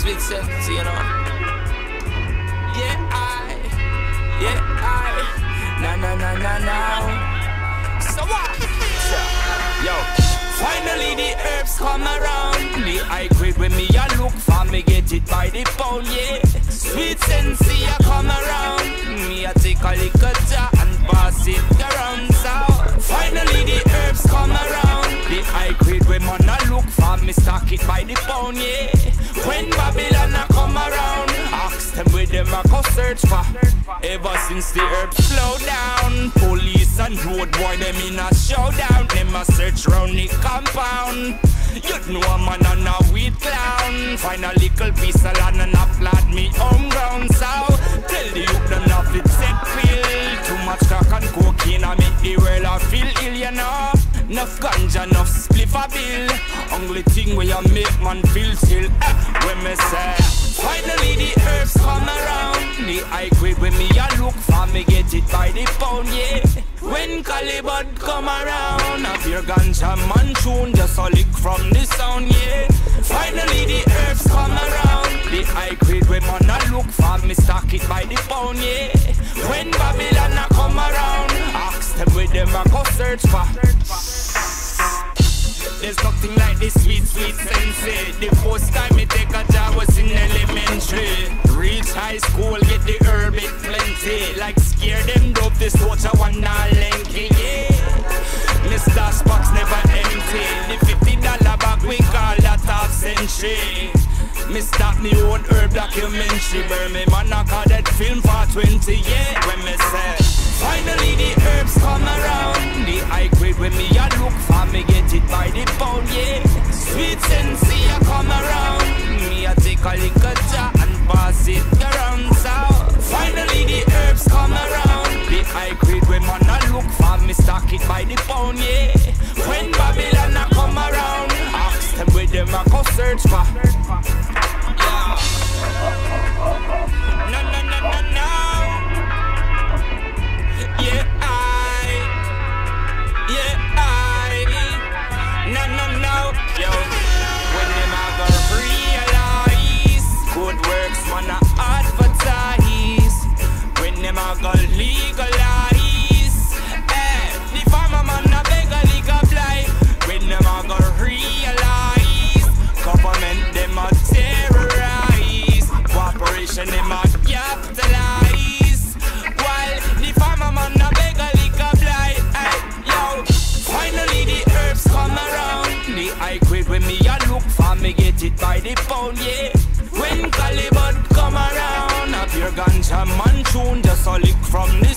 sweet sense, you know. Yeah, now. So what? Yo, finally the herbs come around. The high grade when me a look for, me get it by the pound, yeah. Sweet sense, ya come around. Me a take a little jar and pass it around. So finally the herbs come around. The high grade when man a look for, me stock it by the pound, yeah. When Babylon a come around, ask them where them a go search for. Ever since the herbs slow down, police and road boy them in a showdown. Them a search round the compound. You know a man and a weed clown. Find a little piece of land and a plant me home ground. So tell the youth them not fit set feel. Too much crack and cocaine I make the world I feel ill, you know. Enough ganja, enough spliff a bill. Only thing where you make man feel still. When me say finally the herbs come around. The high grade when me a look for, me get it by the pound, yeah. When Calibut come around, a pure ganja man tune, just a lick from the sound, yeah. Finally the herbs come around. The high grade when man a look for, me stock it by the pound, yeah. When Babylon a come around, ask them where them a go search for. There's nothing like this sweet, sweet sensei. The first time me take a job was in elementary. Reach high school, get the herb it plenty. Like scare them dope, this water one now lanky, yeah. Mr. Spock's never empty. The $50 bag we call that half century. Me start me own herb documentary. Burn me man I call that film for 20, yeah. When me say finally the herbs come around. The high grade when me a look for, me get it by the pound, yeah. Sweet sense ya come around. Me a take a little jar and pass it around. So finally the herbs come around. The high grade when man a look for, me stock it by the pound, yeah. When Babylon a come around, ask them where them a go search for. Yo, when them a go realize good works man a advertise. When them a go legalize, the farmer man a beg a legal fly. When them a go realize government them a terrorize, corporation them a capitalize, while the farmer man a beg a legal fly. Yo, finally the herbs come around. The high grade when me a look for, me get it by the pound, yeah. When Calibut come around, a pure ganja man tune, just a lick from the